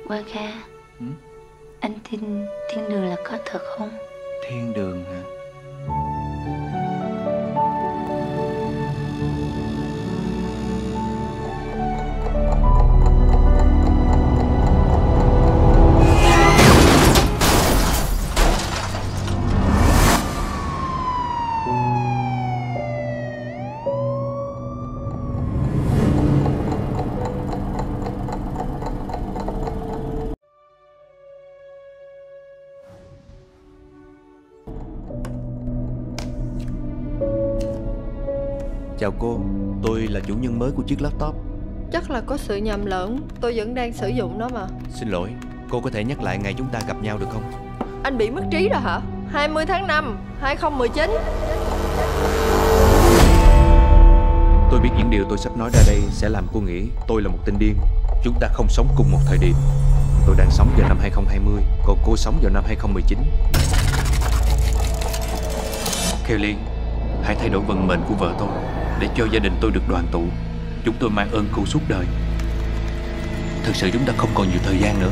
Qua Kha, anh tin thiên đường là có thật không? Thiên đường hả? Chào cô, tôi là chủ nhân mới của chiếc laptop. Chắc là có sự nhầm lẫn, tôi vẫn đang sử dụng nó mà. Xin lỗi, cô có thể nhắc lại ngày chúng ta gặp nhau được không? Anh bị mất trí rồi hả? 20 tháng 5, 2019. Tôi biết những điều tôi sắp nói ra đây sẽ làm cô nghĩ tôi là một tên điên. Chúng ta không sống cùng một thời điểm. Tôi đang sống vào năm 2020, còn cô sống vào năm 2019. Kelly, hãy thay đổi vận mệnh của vợ tôi để cho gia đình tôi được đoàn tụ. Chúng tôi mang ơn cô suốt đời. Thực sự chúng ta không còn nhiều thời gian nữa.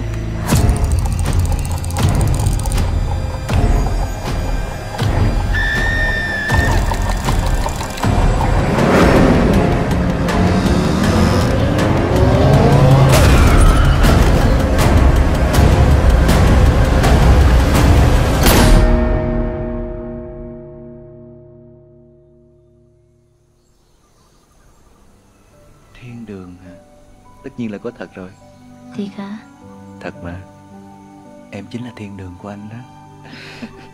Thiên đường hả? Tất nhiên là có thật rồi. Thiệt hả? Thật mà. Em chính là thiên đường của anh đó.